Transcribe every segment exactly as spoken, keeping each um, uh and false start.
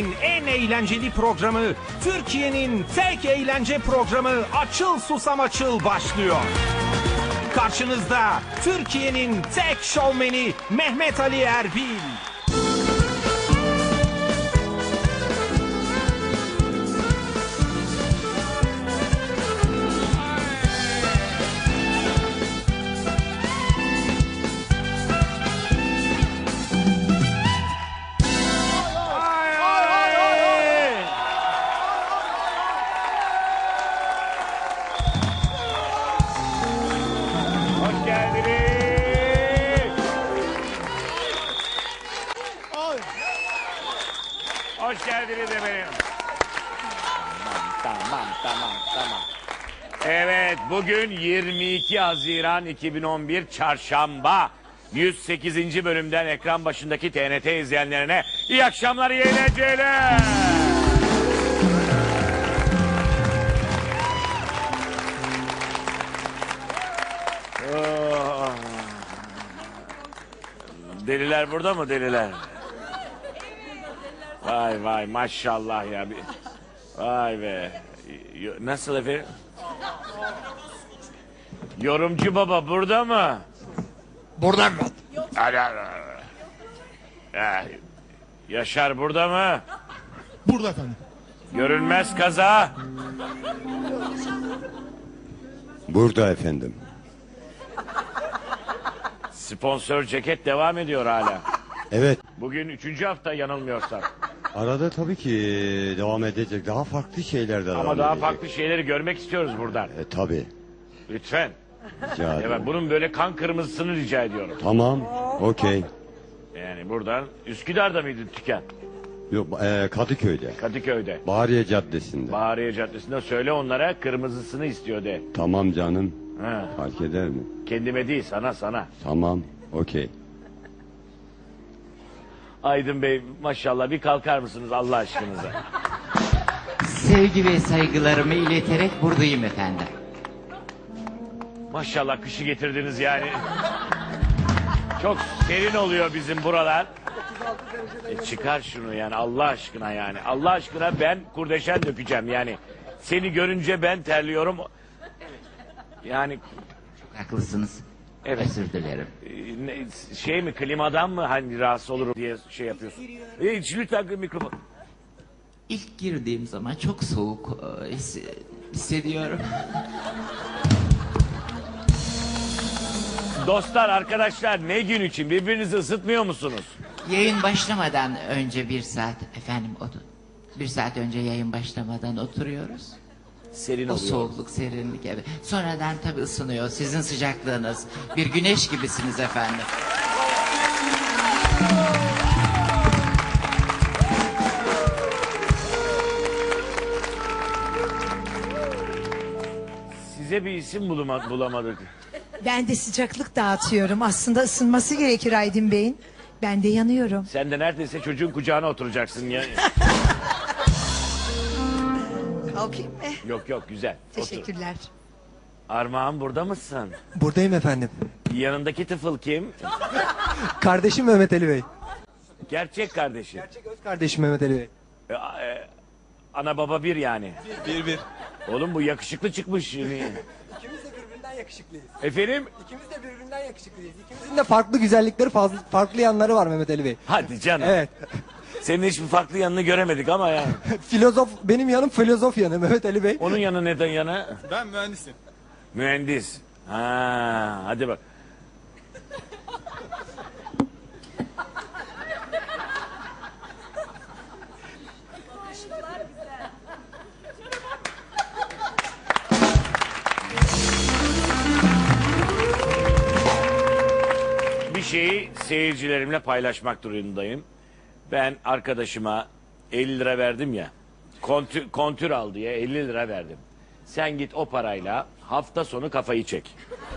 Türkiye'nin en eğlenceli programı, Türkiye'nin tek eğlence programı Açıl Susam Açıl başlıyor. Karşınızda Türkiye'nin tek şovmeni Mehmet Ali Erbil. Hoş geldiniz efendim. Tamam, tamam, tamam, tamam. Evet, bugün yirmi iki Haziran iki bin on bir Çarşamba. yüz sekizinci bölümden ekran başındaki T N T izleyenlerine iyi akşamlar, iyi eğlenceler. Oh. Deliler burada mı, deliler? Vay vay maşallah ya. Vay be. Nasıl efendim? Yorumcu baba burada mı? Burada mı? Yaşar burada mı? Burada efendim. Görünmez kaza. Burada efendim. Sponsor ceket devam ediyor hala. Evet. Bugün üçüncü hafta yanılmıyorsam. Arada tabii ki devam edecek. Daha farklı şeyler de devam Ama daha edecek. farklı şeyleri görmek istiyoruz buradan. E tabii. Lütfen. Rica ederim. Evet, bunun böyle kan kırmızısını rica ediyorum. Tamam. Okey. Yani buradan Üsküdar'da mıydı dükkan? Yok e, Kadıköy'de. Kadıköy'de. Bahariye Caddesi'nde. Bahariye Caddesi'nde söyle onlara kırmızısını istiyor de. Tamam canım. Ha. Fark eder mi? Kendime değil, sana sana. Tamam. Okey. Aydın Bey maşallah bir kalkar mısınız Allah aşkınıza? Sevgi ve saygılarımı ileterek buradayım efendim. Maşallah kışı getirdiniz yani. Çok serin oluyor bizim buralar. E çıkar şunu yani Allah aşkına yani. Allah aşkına ben kurdeşen dökeceğim yani. Seni görünce ben terliyorum. Yani Haklısınız. Evet. Özür dilerim. e, ne- şey mi klimadan mı hani rahatsız olur diye şey yapıyorsun. E, lütfen mikrofon. İlk girdiğim zaman çok soğuk e, his- hissediyorum. Dostlar, arkadaşlar ne gün için birbirinizi ısıtmıyor musunuz? Yayın başlamadan önce bir saat efendim otur. Bir saat önce yayın başlamadan oturuyoruz. Serin O oluyor. soğukluk, serinlik evet. Sonradan tabii ısınıyor. Sizin sıcaklığınız. Bir güneş gibisiniz efendim. Size bir isim bulama, bulamadık. Ben de sıcaklık dağıtıyorum. Aslında ısınması gerekir Aydın Bey'in. Ben de yanıyorum. Sen de neredeyse çocuğun kucağına oturacaksın ya. Kalkayım mı? Yok yok güzel. Otur. Teşekkürler. Armağan burada mısın? Buradayım efendim. Yanındaki tıfıl kim? Kardeşim Mehmet Ali Bey. Gerçek kardeşi. Gerçek öz kardeşim Mehmet Ali Bey. E, a- e, ana baba bir yani. Bir bir. Oğlum bu yakışıklı çıkmış. İkimiz de birbirinden yakışıklıyız. Efendim? İkimiz de birbirinden yakışıklıyız. İkimizin de farklı güzellikleri, fazla, farklı yanları var Mehmet Ali Bey. Hadi canım. Evet. Senin hiçbir farklı yanını göremedik ama ya. Filozof, benim yanım filozof yanı Mehmet Ali Bey. Onun yanı neden yana? Ben mühendisim. Mühendis. Ha, hadi bak. Bir şeyi seyircilerimle paylaşmak durumundayım. Ben arkadaşıma elli lira verdim ya. Kontür, kontür al diye elli lira verdim. Sen git o parayla hafta sonu kafayı çek.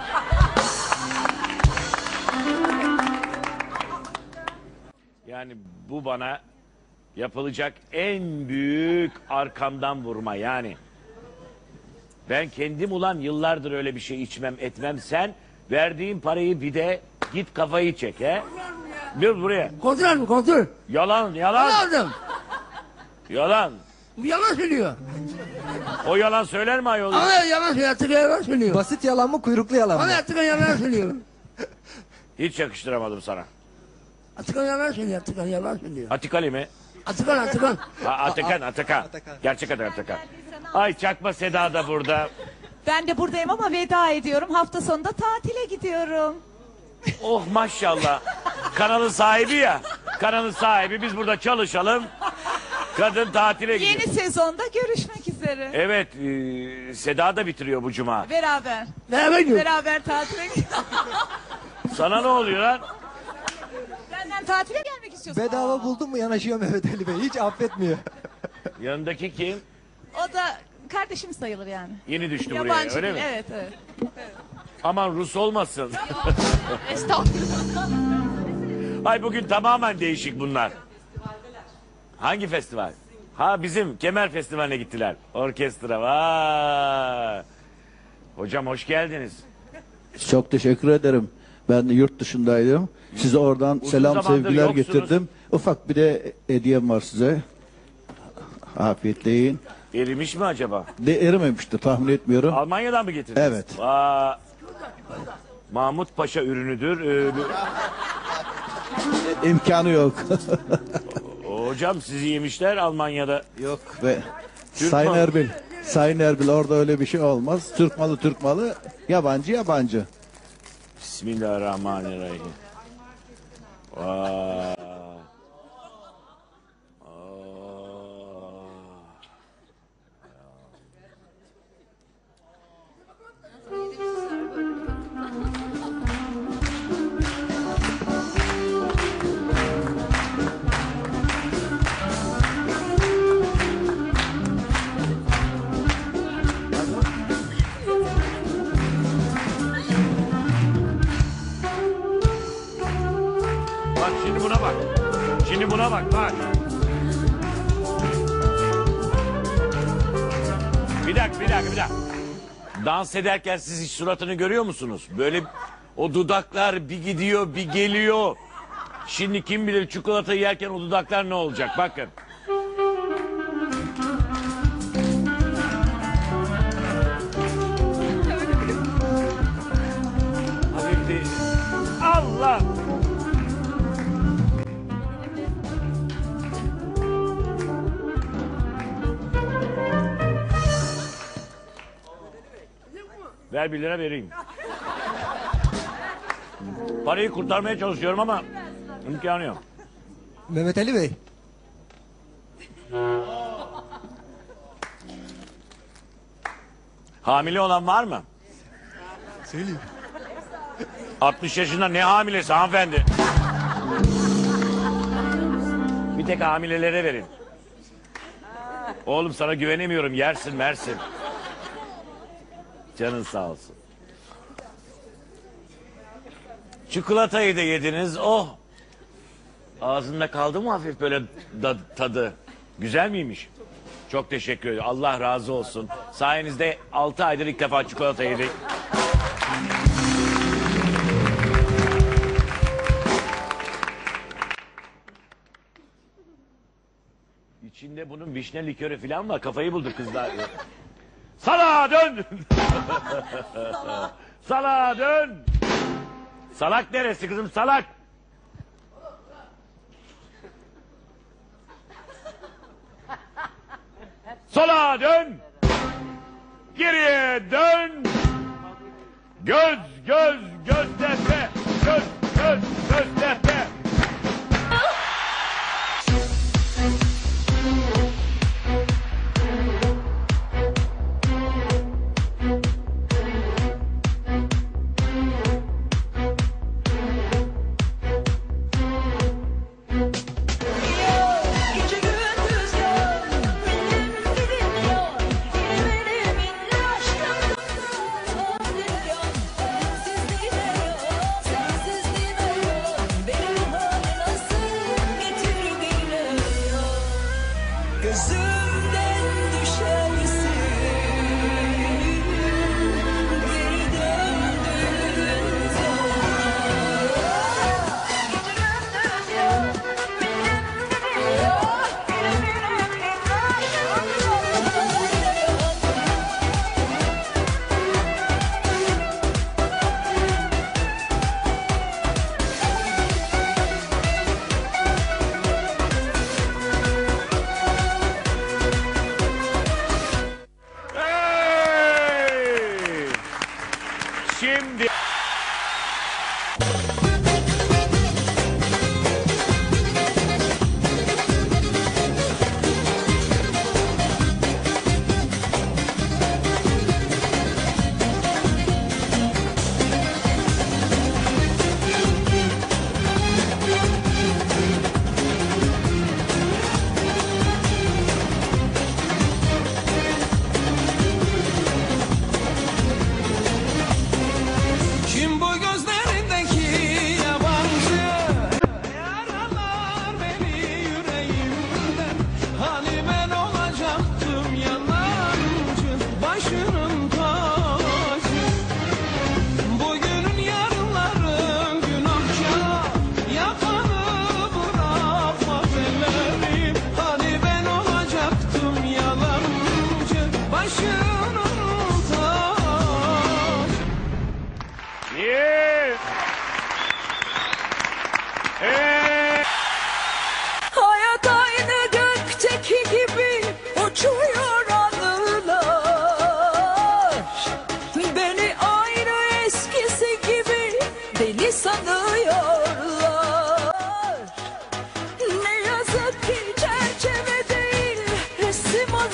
Yani bu bana yapılacak en büyük arkamdan vurma yani. Ben kendim ulan yıllardır öyle bir şey içmem etmem. Sen verdiğin parayı bir de git kafayı çek he. Bir buraya. Kontrol mü kontrol? Yalan yalan. Aldım. Yalan. Yalan söylüyor. O yalan söyler mi ayol? Ama yalan söylüyor. Atıkan yalan söylüyor. Basit yalan mı kuyruklu yalan mı? Ama Atıkan yalan söylüyor. Hiç yakıştıramadım sana. Atıkan yalan söylüyor. Atıkan yalan söylüyor. Atikali mi? Atıkan Atıkan. Ha, Atakan, Atakan. Gerçek Atakan, Atakan. Ay Çakma Seda da burada. Ben de buradayım ama veda ediyorum. Hafta sonunda tatile gidiyorum. Oh maşallah. Kanalın sahibi ya. Kanalın sahibi, biz burada çalışalım. Kadın tatile gidiyor. Yeni sezonda görüşmek üzere. Evet, e, Seda da bitiriyor bu cuma. Beraber. Beraber gidiyor. Beraber tatile gidiyoruz. Sana ne oluyor lan? Benden tatile gelmek istiyorsun. Bedava Aa. buldun mu yanaşıyor Mehmet Ali Bey. Hiç affetmiyor. Yanındaki kim? O da kardeşim sayılır yani. Yeni düştü buraya, Yabancı öyle değil, mi? evet evet. Aman Rus olmasın. Estağfurullah. Ay bugün tamamen değişik bunlar. Hangi festival? Ha bizim Kemer Festivali'ne gittiler. Orkestra var. Hocam hoş geldiniz. Çok teşekkür ederim. Ben de yurt dışındaydım. Size oradan Uzun selam zamandır sevgiler yoksunuz. getirdim. Ufak bir de hediyem var size. Afiyetle yiyin. Erimiş mi acaba? De erimemiştir tahmin etmiyorum. Almanya'dan mı getirdiniz? Evet. Aa, Mahmut Paşa ürünüdür. Ee, İmkanı yok. hocam sizi yemişler Almanya'da. Yok ve Türk Sayın malı. Erbil. Sayın Erbil orada öyle bir şey olmaz. Türk malı Türk malı, yabancı yabancı. Bismillahirrahmanirrahim. Vay. Bak şimdi buna bak. Şimdi buna bak bak. Bir dakika bir dakika bir dakika. Dans ederken siz hiç suratını görüyor musunuz? Böyle o dudaklar bir gidiyor bir geliyor. Şimdi kim bilir çikolatayı yerken o dudaklar ne olacak bakın. Hafif bir... Allah! Ver bir lira vereyim. Parayı kurtarmaya çalışıyorum ama imkanı yok. Mehmet Ali Bey. Hamile olan var mı? Söyleyeyim. altmış yaşında ne hamilesi hanımefendi? Bir tek hamilelere verin. Oğlum sana güvenemiyorum, yersin mersin. Canın sağ olsun. Çikolatayı da yediniz, oh. Ağzında kaldı mı hafif böyle da, tadı? Güzel miymiş? Çok teşekkür ederim. Allah razı olsun. Sayenizde altı aydır ilk defa çikolata yedik. İçinde bunun vişne likörü falan var. Kafayı buldu kızlar. Salağa dön! Salağa dön! Salak neresi kızım, salak? Sola dön! Geriye dön! Göz, göz, göz tepe! Göz, göz, göz tepe! Benim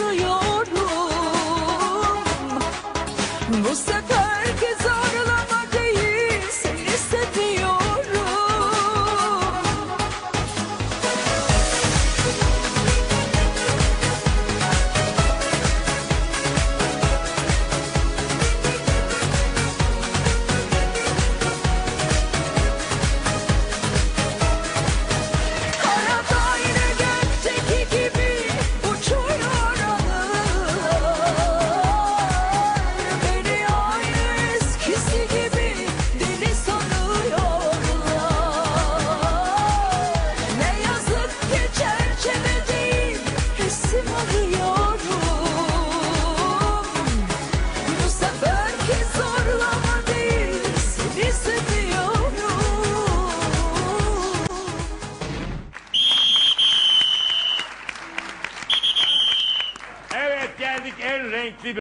sanıyorum. Bu seferki zorlama değil, seni seviyorum. Arada yine gökteki gibi uçuyor anılar. Beni aynı eskisi gibi deli sanıyorlar. Ne yazık ki çerçeve değil, resim alıyorum. Bu seferki zorlama değil, seni seviyorum. Evet, geldik en renkli